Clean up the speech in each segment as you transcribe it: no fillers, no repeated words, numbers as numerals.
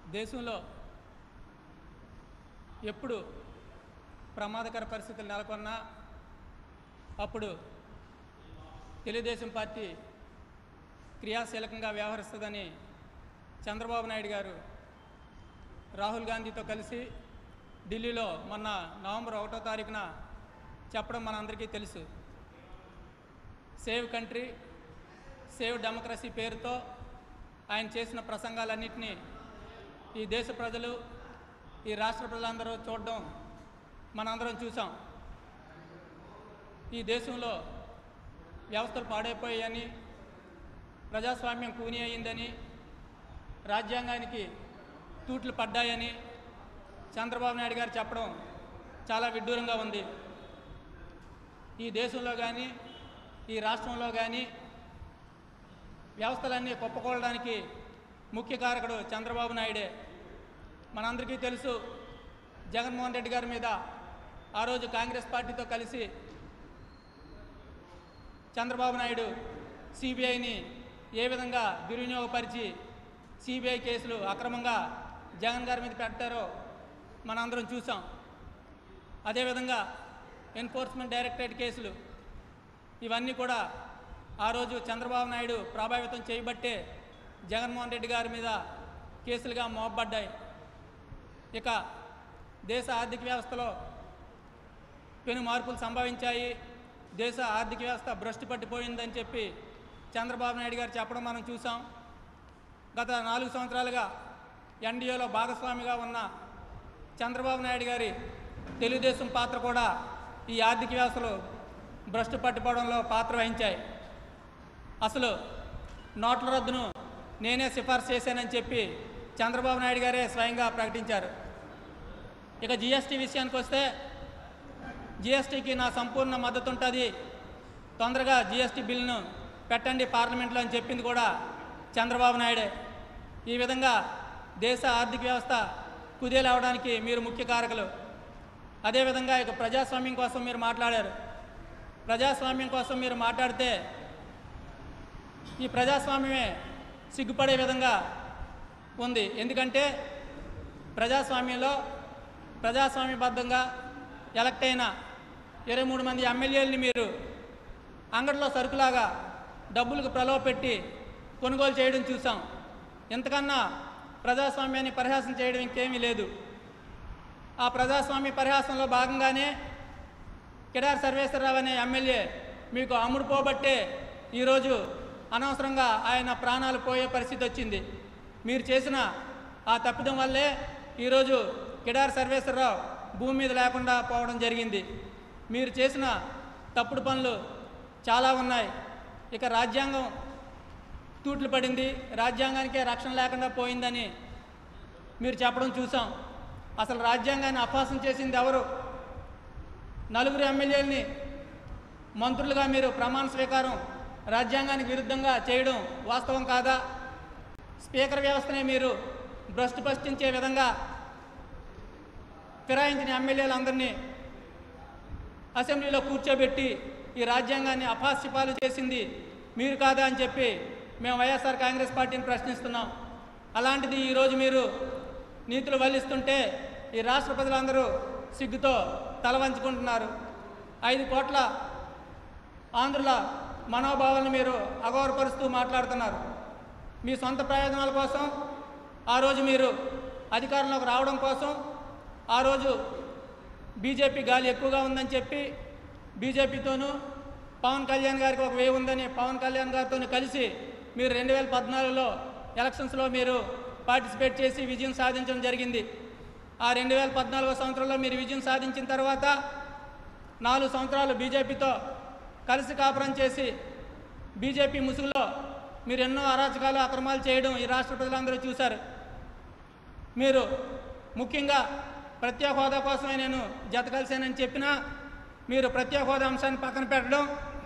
దేశంలో ఎప్పుడు ప్రమాదకర పరిస్థితులు నెలకొన్నా అప్పుడు తెలుగుదేశం పార్టీ క్రియాశీలకంగా వ్యవహరిస్తుందని చంద్రబాబు నాయుడు గారు రాహుల్ గాంధీతో కలిసి ఢిల్లీలో మొన్న నవంబర్ 1వ తారీఖున చెప్పడం మనందరికీ తెలుసు. సేవ్ కంట్రీ, సేవ్ డెమోక్రసీ పేరుతో ఆయన చేసిన ప్రసంగాలన్నింటినీ ఈ దేశ ప్రజలు, ఈ రాష్ట్ర ప్రజలందరూ చూడడం మనందరం చూసాం. ఈ దేశంలో వ్యవస్థలు పాడైపోయాయని, ప్రజాస్వామ్యం కూని అయిందని, రాజ్యాంగానికి తూట్లు పడ్డాయని చంద్రబాబు నాయుడు గారు చెప్పడం చాలా విడ్డూరంగా ఉంది. ఈ దేశంలో కానీ ఈ రాష్ట్రంలో కానీ వ్యవస్థలన్నీ కుప్పకూలడానికి ముఖ్య కారకుడు చంద్రబాబు నాయుడే. మనందరికీ తెలుసు, జగన్మోహన్ రెడ్డి గారి మీద ఆ రోజు కాంగ్రెస్ పార్టీతో కలిసి చంద్రబాబు నాయుడు సిబిఐని ఏ విధంగా దుర్వినియోగపరిచి సిబిఐ కేసులు అక్రమంగా జగన్ గారి మీద పెట్టారో మనందరం చూసాం. అదేవిధంగా ఎన్ఫోర్స్మెంట్ డైరెక్టరేట్ కేసులు ఇవన్నీ కూడా ఆ రోజు చంద్రబాబు నాయుడు ప్రభావితం చేయబట్టే జగన్మోహన్ రెడ్డి గారి మీద కేసులుగా మోపబడ్డాయి. ఇక దేశ ఆర్థిక వ్యవస్థలో పెను మార్పులు సంభవించాయి, దేశ ఆర్థిక వ్యవస్థ భ్రష్టు పట్టిపోయిందని చెప్పి చంద్రబాబు నాయుడు గారు చెప్పడం మనం చూసాం. గత 4 సంవత్సరాలుగా ఎన్డీఏలో భాగస్వామిగా ఉన్న చంద్రబాబు నాయుడు గారి తెలుగుదేశం పాత్ర కూడా ఈ ఆర్థిక వ్యవస్థలో భ్రష్టు పట్టిపోవడంలో పాత్ర వహించాయి. అసలు నోట్ల రద్దును నేనే సిఫార్సు చేశానని చెప్పి చంద్రబాబు నాయుడు గారే స్వయంగా ప్రకటించారు. ఇక జిఎస్టీ విషయానికి వస్తే, జిఎస్టీకి నా సంపూర్ణ మద్దతు ఉంటుంది, తొందరగా జిఎస్టీ బిల్లును పెట్టండి పార్లమెంట్లో అని చెప్పింది కూడా చంద్రబాబు నాయుడే. ఈ విధంగా దేశ ఆర్థిక వ్యవస్థ కుదేలవడానికి మీరు ముఖ్య కారకులు. అదేవిధంగా ఇక ప్రజాస్వామ్యం కోసం మీరు మాట్లాడారు. ప్రజాస్వామ్యం కోసం మీరు మాట్లాడితే ఈ ప్రజాస్వామ్యమే సిగ్గుపడే విధంగా ఉంది. ఎందుకంటే ప్రజాస్వామ్యంలో ప్రజాస్వామ్యబద్ధంగా ఎలక్ట్ అయిన 23 మంది ఎమ్మెల్యేలని మీరు అంగడిలో సరుకులాగా డబ్బులకు ప్రలోభపెట్టి కొనుగోలు చేయడం చూసాం. ఎంతకన్నా ప్రజాస్వామ్యాన్ని పరిహాసం చేయడం ఇంకేమీ లేదు. ఆ ప్రజాస్వామ్య పరిహాసంలో భాగంగానే కిడారి సర్వేశ్వరరావు అనే ఎమ్మెల్యే మీకు అమ్ముడుపోబట్టే ఈరోజు అనవసరంగా ఆయన ప్రాణాలు పోయే పరిస్థితి వచ్చింది. మీరు చేసిన ఆ తప్పిదం వల్లే ఈరోజు కిడారి సర్వేశ్వరరావు భూమి మీద లేకుండా పోవడం జరిగింది. మీరు చేసిన తప్పుడు పనులు చాలా ఉన్నాయి. ఇక రాజ్యాంగం తూట్లు పడింది, రాజ్యాంగానికే రక్షణ లేకుండా పోయిందని మీరు చెప్పడం చూసాం. అసలు రాజ్యాంగాన్ని అపహాసం చేసింది ఎవరు? 4 ఎమ్మెల్యేలని మంత్రులుగా మీరు ప్రమాణ స్వీకారం రాజ్యాంగానికి విరుద్ధంగా చేయడం వాస్తవం కాదా? స్పీకర్ వ్యవస్థనే మీరు భ్రష్టుపట్టించే విధంగా ఫిరాయించిన ఎమ్మెల్యేలందరినీ అసెంబ్లీలో కూర్చోబెట్టి ఈ రాజ్యాంగాన్ని అపహాస్యపాలు చేసింది మీరు కాదా అని చెప్పి మేము వైఎస్ఆర్ కాంగ్రెస్ పార్టీని ప్రశ్నిస్తున్నాం. అలాంటిది ఈరోజు మీరు నీతులు వల్లిస్తుంటే ఈ రాష్ట్ర ప్రజలందరూ సిగ్గుతో తల వంచుకుంటున్నారు. 5 కోట్ల ఆంధ్రుల మనోభావాలను మీరు అగౌరవపరుస్తూ మాట్లాడుతున్నారు. మీ సొంత ప్రయోజనాల కోసం ఆ రోజు మీరు అధికారంలోకి రావడం కోసం ఆ రోజు బీజేపీ గాలి ఎక్కువగా ఉందని చెప్పి బీజేపీతోనూ పవన్ కళ్యాణ్ గారికి ఒక వేవ్ ఉందని పవన్ కళ్యాణ్ గారితో కలిసి మీరు 2014లో ఎలక్షన్స్లో మీరు పార్టిసిపేట్ చేసి విజయం సాధించడం జరిగింది. ఆ 2014 సంవత్సరంలో మీరు విజయం సాధించిన తర్వాత 4 సంవత్సరాలు బీజేపీతో కలిసి కాపురం చేసి బీజేపీ ముసుగులో మీరు ఎన్నో అరాచకాలు అక్రమాలు చేయడం ఈ రాష్ట్ర ప్రజలందరూ చూశారు. మీరు ముఖ్యంగా ప్రత్యేక హోదా కోసమే నేను జత కలిశానని చెప్పినా మీరు ప్రత్యేక హోదా అంశాన్ని పక్కన పెట్టడం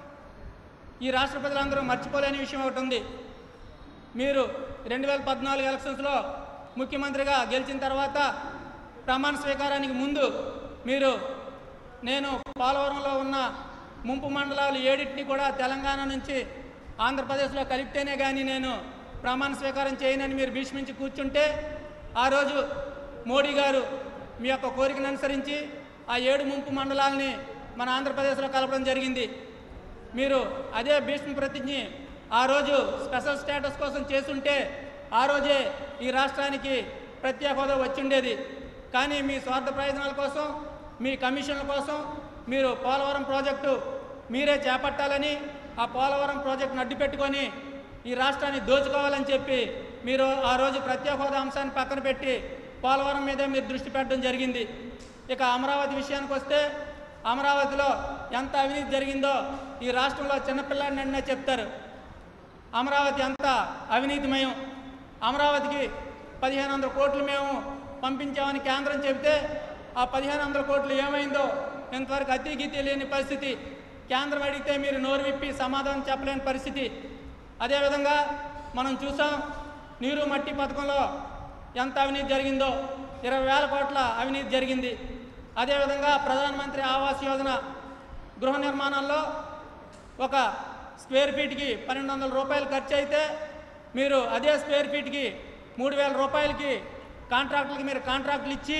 ఈ రాష్ట్ర ప్రజలందరూ మర్చిపోలేని విషయం ఒకటి ఉంది. మీరు 2014 ఎలక్షన్స్లో ముఖ్యమంత్రిగా గెలిచిన తర్వాత ప్రమాణ స్వీకారానికి ముందు మీరు నేను పోలవరంలో ఉన్న ముంపు మండలాలు 7టిని కూడా తెలంగాణ నుంచి ఆంధ్రప్రదేశ్లో కలిపితేనే కానీ నేను ప్రమాణ స్వీకారం చేయనని మీరు భీష్మించి కూర్చుంటే ఆ రోజు మోడీ గారు మీ యొక్క కోరికను అనుసరించి ఆ 7 ముంపు మండలాలని మన ఆంధ్రప్రదేశ్లో కలపడం జరిగింది. మీరు అదే భీష్మ ప్రతిజ్ఞ ఆ రోజు స్పెషల్ స్టేటస్ కోసం చేసుంటే ఆ రోజే ఈ రాష్ట్రానికి ప్రత్యేక హోదా వచ్చిండేది. కానీ మీ స్వార్థ ప్రయోజనాల కోసం, మీ కమిషన్ల కోసం మీరు పోలవరం ప్రాజెక్టు మీరే చేపట్టాలని, ఆ పోలవరం ప్రాజెక్టును అడ్డు పెట్టుకొని ఈ రాష్ట్రాన్ని దోచుకోవాలని చెప్పి మీరు ఆ రోజు ప్రత్యేక హోదా అంశాన్ని పక్కన పెట్టి పోలవరం మీదే మీరు దృష్టి పెట్టడం జరిగింది. ఇక అమరావతి విషయానికి వస్తే అమరావతిలో ఎంత అవినీతి జరిగిందో ఈ రాష్ట్రంలో చిన్నపిల్లాడిని అన్నీ చెప్తారు. అమరావతి అంత అవినీతిమయం. అమరావతికి 1500 కోట్లు మేము పంపించామని కేంద్రం చెబితే ఆ 1500 కోట్లు ఏమైందో ఇంతవరకు అతికి తెలియని పరిస్థితి. కేంద్రం అడిగితే మీరు నోరు విప్పి సమాధానం చెప్పలేని పరిస్థితి. అదేవిధంగా మనం చూసాం నీరు మట్టి పథకంలో ఎంత అవినీతి జరిగిందో, 20,000 కోట్ల అవినీతి జరిగింది. అదేవిధంగా ప్రధానమంత్రి ఆవాస్ యోజన గృహ నిర్మాణాల్లో ఒక స్క్వేర్ ఫీట్కి 1,200 రూపాయలు ఖర్చు అయితే మీరు అదే స్క్వేర్ ఫీట్కి 3,000 రూపాయలకి కాంట్రాక్టులకి మీరు కాంట్రాక్టులు ఇచ్చి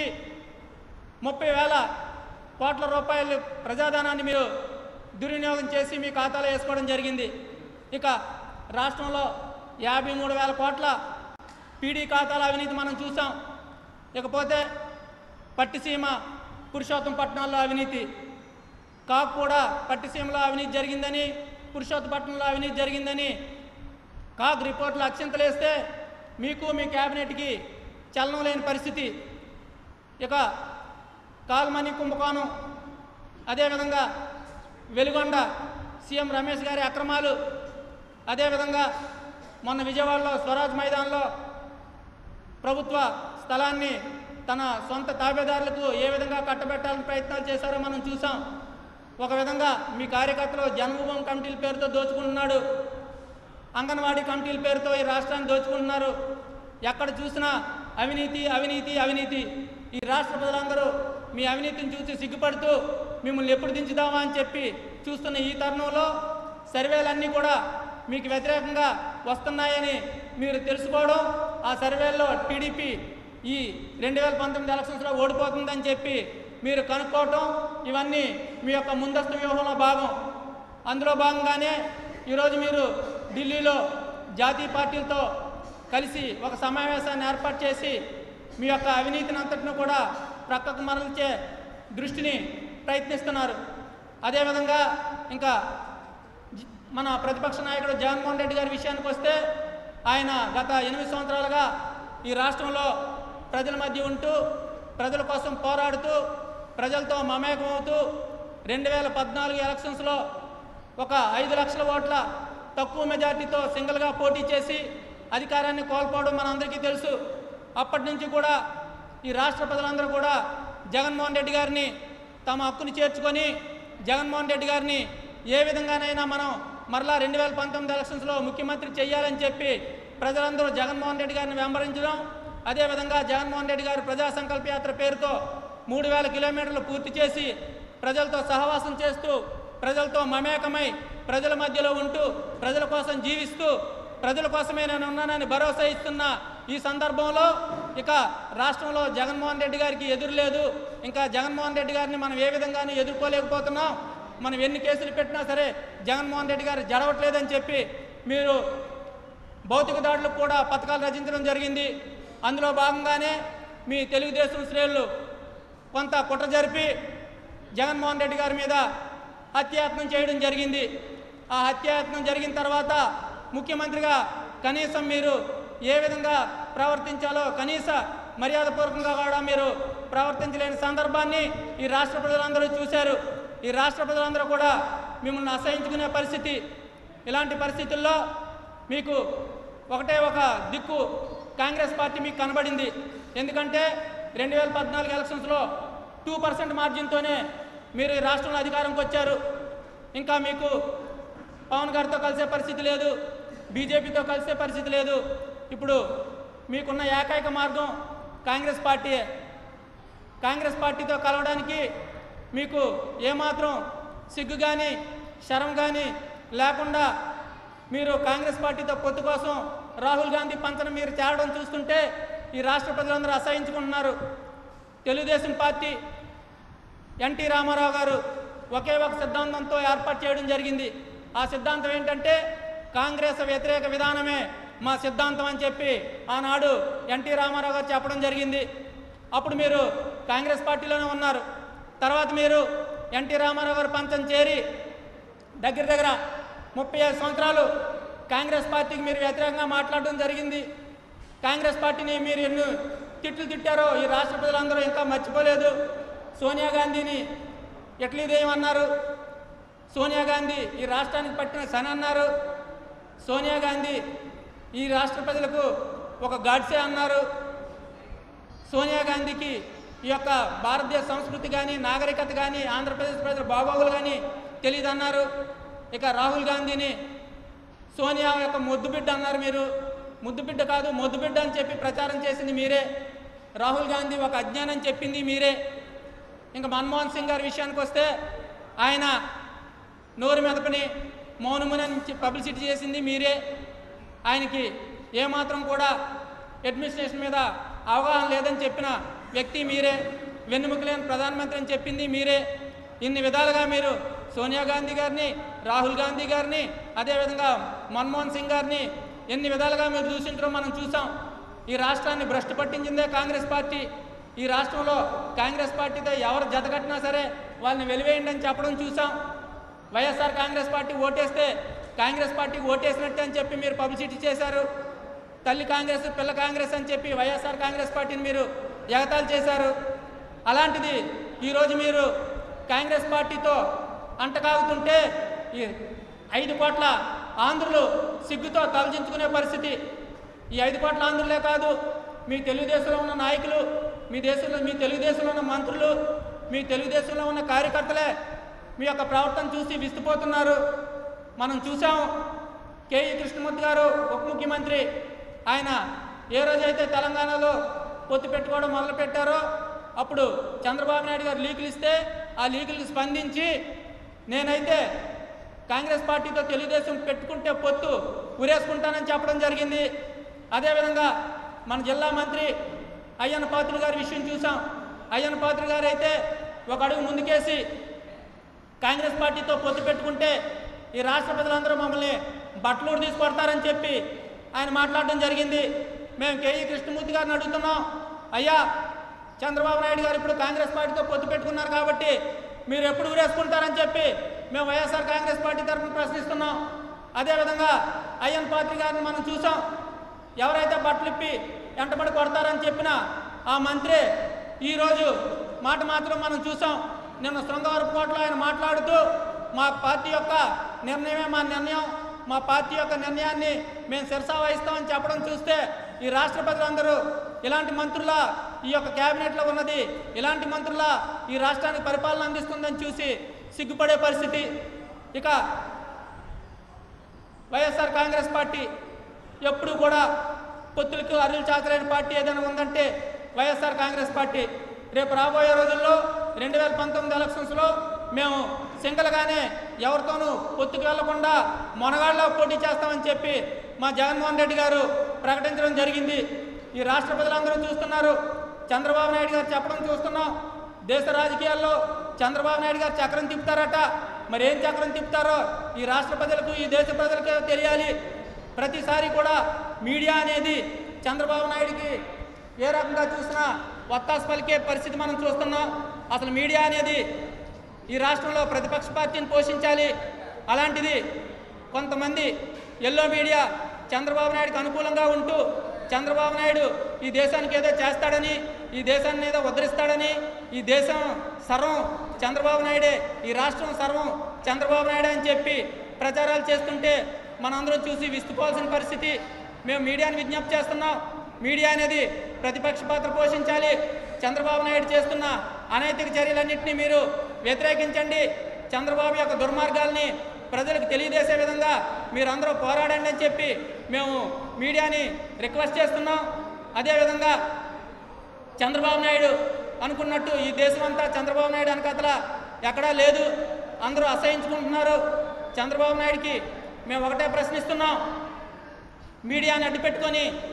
30,000 కోట్ల రూపాయలు ప్రజాధనాన్ని మీరు దుర్వినియోగం చేసి మీ ఖాతాలో వేసుకోవడం జరిగింది. ఇక రాష్ట్రంలో 53,000 కోట్ల పీడీ ఖాతాల అవినీతి మనం చూసాం. ఇకపోతే పట్టిసీమ పురుషోత్తంపట్నంలో అవినీతి, కాకు కూడా పట్టిసీమలో అవినీతి జరిగిందని, పురుషోత్తపట్నంలో అవినీతి జరిగిందని కాకు రిపోర్ట్లు అక్షింతలేస్తే మీకు మీ క్యాబినెట్కి చలనం లేని పరిస్థితి. ఇక కాల్మనీ కుంభకోణం, అదేవిధంగా వెలుగొండ సీఎం రమేష్ గారి అక్రమాలు, అదేవిధంగా మొన్న విజయవాడలో స్వరాజ్ మైదానంలో ప్రభుత్వ స్థలాన్ని తన సొంత తాబేదారులకు ఏ విధంగా కట్టబెట్టాలని ప్రయత్నాలు చేశారో మనం చూసాం. ఒక విధంగా మీ కార్యకర్తలు జన్మభూమి కమిటీల పేరుతో దోచుకుంటున్నాడు, అంగన్వాడీ కమిటీల పేరుతో ఈ రాష్ట్రాన్ని దోచుకుంటున్నారు. ఎక్కడ చూసినా అవినీతి అవినీతి అవినీతి. ఈ రాష్ట్ర ప్రజలందరూ మీ అవినీతిని చూసి సిగ్గుపడుతూ మిమ్మల్ని ఎప్పుడు దించుదామా అని చెప్పి చూస్తున్న ఈ తరుణంలో సర్వేలన్నీ కూడా మీకు వ్యతిరేకంగా వస్తున్నాయని మీరు తెలుసుకోవడం, ఆ సర్వేల్లో టీడీపీ ఈ 2019 ఎలక్షన్స్లో ఓడిపోతుందని చెప్పి మీరు కనుక్కోవటం, ఇవన్నీ మీ యొక్క ముందస్తు వ్యూహంలో భాగం. అందులో భాగంగానే ఈరోజు మీరు ఢిల్లీలో జాతీయ పార్టీలతో కలిసి ఒక సమావేశాన్ని ఏర్పాటు చేసి మీ యొక్క అవినీతిని అంతటిని కూడా ప్రక్కకు మరల్చే దృష్టిని ప్రయత్నిస్తున్నారు. అదేవిధంగా ఇంకా మన ప్రతిపక్ష నాయకుడు జగన్మోహన్ రెడ్డి గారి విషయానికి వస్తే ఆయన గత 8 సంవత్సరాలుగా ఈ రాష్ట్రంలో ప్రజల మధ్య ఉంటూ, ప్రజల కోసం పోరాడుతూ, ప్రజలతో మమేకమవుతూ 2014 ఎలక్షన్స్లో ఒక 5 లక్షల ఓట్ల తక్కువ మెజార్టీతో సింగిల్గా పోటీ చేసి అధికారాన్ని కోల్పోవడం మనందరికీ తెలుసు. అప్పటి నుంచి కూడా ఈ రాష్ట్ర ప్రజలందరూ కూడా జగన్మోహన్ రెడ్డి గారిని తమ హక్కుని చేర్చుకొని జగన్మోహన్ రెడ్డి గారిని ఏ విధంగానైనా మనం మరలా 2019 ఎలక్షన్స్లో ముఖ్యమంత్రి చేయాలని చెప్పి ప్రజలందరూ జగన్మోహన్ రెడ్డి గారిని వెంబడించడం, అదేవిధంగా జగన్మోహన్ రెడ్డి గారు ప్రజా సంకల్ప యాత్ర పేరుతో 3,000 కిలోమీటర్లు పూర్తి చేసి ప్రజలతో సహవాసం చేస్తూ, ప్రజలతో మమేకమై, ప్రజల మధ్యలో ఉంటూ, ప్రజల కోసం జీవిస్తూ, ప్రజల కోసమే నేను ఉన్నానని భరోసా ఇస్తున్న ఈ సందర్భంలో ఇక రాష్ట్రంలో జగన్మోహన్ రెడ్డి గారికి ఎదురు లేదు. ఇంకా జగన్మోహన్ రెడ్డి గారిని మనం ఏ విధంగానూ ఎదుర్కోలేకపోతున్నాం. మనం ఎన్ని కేసులు పెట్టినా సరే జగన్మోహన్ రెడ్డి గారు జడవట్లేదని చెప్పి మీరు భౌతిక దాడులకు కూడా పథకాలు రచించడం జరిగింది. అందులో భాగంగానే మీ తెలుగుదేశం శ్రేణులు కొంత కుట్ర జరిపి జగన్మోహన్ రెడ్డి గారి మీద హత్యాయత్నం చేయడం జరిగింది. ఆ హత్యాయత్నం జరిగిన తర్వాత ముఖ్యమంత్రిగా కనీసం మీరు ఏ విధంగా ప్రవర్తించాలో కనీస మర్యాదపూర్వకంగా కూడా మీరు ప్రవర్తించలేని సందర్భాన్ని ఈ రాష్ట్ర ప్రజలందరూ చూశారు. ఈ రాష్ట్ర ప్రజలందరూ కూడా మిమ్మల్ని అసహించుకునే పరిస్థితి. ఇలాంటి పరిస్థితుల్లో మీకు ఒకటే ఒక దిక్కు కాంగ్రెస్ పార్టీ మీకు కనబడింది. ఎందుకంటే 2014 ఎలక్షన్స్లో 2% మార్జిన్తోనే మీరు ఈ రాష్ట్రంలో అధికారంకి వచ్చారు. ఇంకా మీకు పవన్ గారితో కలిసే పరిస్థితి లేదు, బీజేపీతో కలిసే పరిస్థితి లేదు. ఇప్పుడు మీకున్న ఏకైక మార్గం కాంగ్రెస్ పార్టీయే. కాంగ్రెస్ పార్టీతో కలవడానికి మీకు ఏమాత్రం సిగ్గు కానీ శరం కానీ లేకుండా మీరు కాంగ్రెస్ పార్టీతో పొత్తు కోసం రాహుల్ గాంధీ పంచన మీరు చేరడం చూస్తుంటే ఈ రాష్ట్ర ప్రజలందరూ అసహించుకుంటున్నారు. తెలుగుదేశం పార్టీ ఎన్టీ రామారావు గారు ఒకే ఒక సిద్ధాంతంతో ఏర్పాటు చేయడం జరిగింది. ఆ సిద్ధాంతం ఏంటంటే కాంగ్రెస్ వ్యతిరేక విధానమే మా సిద్ధాంతం అని చెప్పి ఆనాడు ఎన్టీ రామారావు గారు చెప్పడం జరిగింది. అప్పుడు మీరు కాంగ్రెస్ పార్టీలోనే ఉన్నారు. తర్వాత మీరు ఎన్టీ రామారావు గారు పంచం చేరి దగ్గర దగ్గర 35 సంవత్సరాలు కాంగ్రెస్ పార్టీకి మీరు వ్యతిరేకంగా మాట్లాడడం జరిగింది. కాంగ్రెస్ పార్టీని మీరు ఎన్ని తిట్లు తిట్టారో ఈ రాష్ట్ర ప్రజలందరూ ఇంకా మర్చిపోలేదు. సోనియా గాంధీని ఎట్లీదేయమన్నారు, సోనియా గాంధీ ఈ రాష్ట్రానికి పట్టిన శని అన్నారు, సోనియా గాంధీ ఈ రాష్ట్ర ప్రజలకు ఒక గాడ్సే అన్నారు, సోనియా గాంధీకి ఈ యొక్క భారతదేశ సంస్కృతి కానీ నాగరికత కానీ ఆంధ్రప్రదేశ్ ప్రజల బాగోగులు కానీ తెలియదన్నారు. ఇక రాహుల్ గాంధీని సోనియా యొక్క ముద్దుబిడ్డ అన్నారు. మీరు ముద్దుబిడ్డ కాదు మొద్దుబిడ్డ అని చెప్పి ప్రచారం చేసింది మీరే. రాహుల్ గాంధీ ఒక అజ్ఞానం చెప్పింది మీరే. ఇంకా మన్మోహన్ సింగ్ గారి విషయానికి వస్తే ఆయన నోరు మెదపని మౌనముని పబ్లిసిటీ చేసింది మీరే. ఆయనకి ఏమాత్రం కూడా అడ్మినిస్ట్రేషన్ మీద అవగాహన లేదని చెప్పిన వ్యక్తి మీరే. వెన్నెముక లేని ప్రధానమంత్రి అని చెప్పింది మీరే. ఇన్ని విధాలుగా మీరు సోనియా గాంధీ గారిని, రాహుల్ గాంధీ గారిని, అదేవిధంగా మన్మోహన్ సింగ్ గారిని ఎన్ని విధాలుగా మీరు దూషించడం మనం చూసాం. ఈ రాష్ట్రాన్ని భ్రష్టు పట్టించిందే కాంగ్రెస్ పార్టీ. ఈ రాష్ట్రంలో కాంగ్రెస్ పార్టీతో ఎవరు జతకట్టినా సరే వాళ్ళని వెలివేయండి అని చెప్పడం చూసాం. వైఎస్ఆర్ కాంగ్రెస్ పార్టీ ఓటేస్తే కాంగ్రెస్ పార్టీకి ఓటేసినట్టే అని చెప్పి మీరు పబ్లిసిటీ చేశారు. తల్లి కాంగ్రెస్ పిల్ల కాంగ్రెస్ అని చెప్పి వైఎస్ఆర్ కాంగ్రెస్ పార్టీని మీరు ఎగతాళి చేశారు. అలాంటిది ఈరోజు మీరు కాంగ్రెస్ పార్టీతో అంటకాగుతుంటే ఈ 5 కోట్ల ఆంధ్రులు సిగ్గుతో తలదించుకునే పరిస్థితి. ఈ 5 కోట్ల ఆంధ్రులే కాదు, మీ తెలుగుదేశంలో ఉన్న నాయకులు, మీ తెలుగుదేశంలో ఉన్న మంత్రులు, మీ తెలుగుదేశంలో ఉన్న కార్యకర్తలే మీ యొక్క ప్రవర్తన చూసి విస్తుపోతున్నారు. మనం చూసాం. కేఈ కృష్ణమూర్తి గారు ఉప ముఖ్యమంత్రి, ఆయన ఏ రోజైతే తెలంగాణలో పొత్తు పెట్టుకోవడం మొదలుపెట్టారో అప్పుడు చంద్రబాబు నాయుడు గారు లీకులు ఇస్తే ఆ లీకులకు స్పందించి నేనైతే కాంగ్రెస్ పార్టీతో తెలుగుదేశం పెట్టుకుంటే పొత్తు ఉరేసుకుంటానని చెప్పడం జరిగింది. అదేవిధంగా మన జిల్లా మంత్రి అయ్యన్న పాత్రుడు గారి విషయం చూసాం. అయ్యన్న పాత్రుడు గారు అయితే ఒక అడుగు ముందుకేసి కాంగ్రెస్ పార్టీతో పొత్తు పెట్టుకుంటే ఈ రాష్ట్ర ప్రజలందరూ మమ్మల్ని బట్టలూరు తీసుకొడతారని చెప్పి ఆయన మాట్లాడడం జరిగింది. మేము కేఈ కృష్ణమూర్తి గారిని అడుగుతున్నాం, అయ్యా చంద్రబాబు నాయుడు గారు ఇప్పుడు కాంగ్రెస్ పార్టీతో పొత్తు పెట్టుకున్నారు కాబట్టి మీరు ఎప్పుడు ఊరేసుకుంటారని చెప్పి మేము వైఎస్ఆర్ కాంగ్రెస్ పార్టీ తరఫున ప్రశ్నిస్తున్నాం. అదేవిధంగా అయ్యన్న పాత్రి గారిని మనం చూసాం. ఎవరైతే బట్టలిప్పి వెంటబడి కొడతారని చెప్పిన ఆ మంత్రి ఈరోజు మాట మాత్రం మనం చూసాం. నిన్న శృంగవరపుకోటలో ఆయన మాట్లాడుతూ మా పార్టీ యొక్క నిర్ణయమే మా నిర్ణయం, మా పార్టీ యొక్క నిర్ణయాన్ని మేము శిరసా వహిస్తామని చెప్పడం చూస్తే ఈ రాష్ట్ర ప్రజలందరూ ఇలాంటి మంత్రుల ఈ యొక్క క్యాబినెట్లో ఉన్నది ఇలాంటి మంత్రుల ఈ రాష్ట్రానికి పరిపాలన అందిస్తుందని చూసి సిగ్గుపడే పరిస్థితి. ఇక వైఎస్ఆర్ కాంగ్రెస్ పార్టీ ఎప్పుడు కూడా పొత్తులకు అరులు చాచలేని పార్టీ ఏదైనా ఉందంటే వైఎస్ఆర్ కాంగ్రెస్ పార్టీ. రేపు రాబోయే రోజుల్లో 2019 ఎలక్షన్స్లో మేము సింగల్గానే ఎవరితోనూ పొత్తుకు వెళ్లకుండా మొనగాళ్ళలో పోటీ చేస్తామని చెప్పి మా జగన్మోహన్ రెడ్డి గారు ప్రకటించడం జరిగింది. ఈ రాష్ట్ర ప్రజలందరూ చూస్తున్నారు. చంద్రబాబు నాయుడు గారు చెప్పడం చూస్తున్నాం. దేశ రాజకీయాల్లో చంద్రబాబు నాయుడు గారు చక్రం తిప్పుతారట. మరి ఏం చక్రం తిప్పుతారో ఈ రాష్ట్ర ప్రజలకు ఈ దేశ ప్రజలకే తెలియాలి. ప్రతిసారి కూడా మీడియా అనేది చంద్రబాబు నాయుడికి ఏ రకంగా చూసినా వత్తాసు పలికే పరిస్థితి మనం చూస్తున్నాం. అసలు మీడియా అనేది ఈ రాష్ట్రంలో ప్రతిపక్ష పార్టీని పోషించాలి. అలాంటిది కొంతమంది ఎల్లో మీడియా చంద్రబాబు నాయుడికి అనుకూలంగా ఉంటూ చంద్రబాబు నాయుడు ఈ దేశానికి ఏదో చేస్తాడని, ఈ దేశాన్ని ఏదో ఉద్ధరిస్తాడని, ఈ దేశం సర్వం చంద్రబాబు నాయుడే, ఈ రాష్ట్రం సర్వం చంద్రబాబు నాయుడే అని చెప్పి ప్రచారాలు చేస్తుంటే మనందరం చూసి విస్తుపోవాల్సిన పరిస్థితి. మేము మీడియాని విజ్ఞప్తి చేస్తున్నాం. మీడియా అనేది ప్రతిపక్ష పాత్ర పోషించాలి. చంద్రబాబు నాయుడు చేస్తున్న అనైతిక చర్యలన్నింటినీ మీరు వ్యతిరేకించండి. చంద్రబాబు యొక్క దుర్మార్గాల్ని ప్రజలకు తెలియజేసే విధంగా మీరందరూ పోరాడండి అని చెప్పి మేము మీడియాని రిక్వెస్ట్ చేస్తున్నాం. అదేవిధంగా చంద్రబాబు నాయుడు అనుకున్నట్టు ఈ దేశం అంతా చంద్రబాబు నాయుడు వెనకాతల ఎక్కడా లేదు. అందరూ అసహించుకుంటున్నారు. చంద్రబాబు నాయుడికి మేము ఒకటే ప్రశ్నిస్తున్నాం, మీడియాని అడ్డుపెట్టుకొని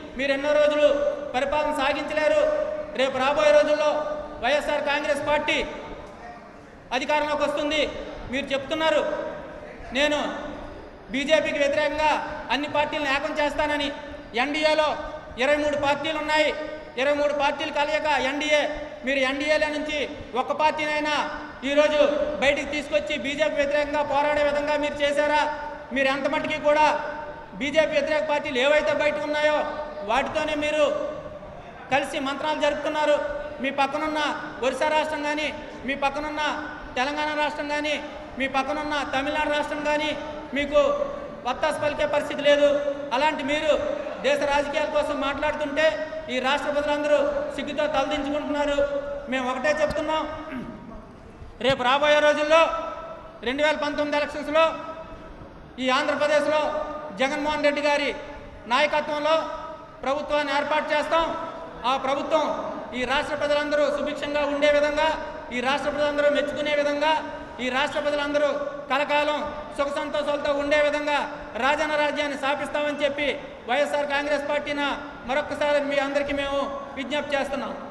మీరు ఎన్నో రోజులు పరిపాలన సాగించలేరు. రేపు రాబోయే రోజుల్లో వైఎస్ఆర్ కాంగ్రెస్ పార్టీ అధికారంలోకి వస్తుంది. మీరు చెప్తున్నారు నేను బీజేపీకి వ్యతిరేకంగా అన్ని పార్టీలను ఏకం చేస్తానని. ఎన్డీఏలో 23 పార్టీలు ఉన్నాయి. 23 పార్టీలు కలయిక ఎన్డీఏ. మీరు ఎన్డీఏల నుంచి ఒక్క పార్టీనైనా ఈరోజు బయటికి తీసుకొచ్చి బీజేపీ వ్యతిరేకంగా పోరాడే విధంగా మీరు చేశారా? మీరు ఎంత మట్టుకి కూడా బీజేపీ వ్యతిరేక పార్టీలు ఏవైతే బయట ఉన్నాయో వాటితోనే మీరు కలిసి మంత్రాలు జరుపుతున్నారు. మీ పక్కనున్న ఒరిస్సా రాష్ట్రం కానీ, మీ పక్కనున్న తెలంగాణ రాష్ట్రం కానీ, మీ పక్కనున్న తమిళనాడు రాష్ట్రం కానీ మీకు వత్తాసు పలికే పరిస్థితి లేదు. అలాంటి మీరు దేశ రాజకీయాల కోసం మాట్లాడుతుంటే ఈ రాష్ట్ర ప్రజలందరూ సిగ్గుతో తలదించుకుంటున్నారు. మేము ఒకటే చెప్తున్నాం, రేపు రాబోయే రోజుల్లో 2019 ఎలక్షన్స్లో ఈ ఆంధ్రప్రదేశ్లో జగన్మోహన్ రెడ్డి గారి నాయకత్వంలో ప్రభుత్వాన్ని ఏర్పాటు చేస్తాం. ఆ ప్రభుత్వం ఈ రాష్ట్ర ప్రజలందరూ సుభిక్షంగా ఉండే విధంగా, ఈ రాష్ట్ర ప్రజలందరూ మెచ్చుకునే విధంగా, ఈ రాష్ట్ర ప్రజలందరూ కలకాలం సుఖ సంతోషాలతో ఉండే విధంగా రాజన్న రాజ్యాన్ని స్థాపిస్తామని చెప్పి వైఎస్ఆర్ కాంగ్రెస్ పార్టీన మరొకసారి మీ అందరికీ మేము విజ్ఞప్తి చేస్తున్నాం.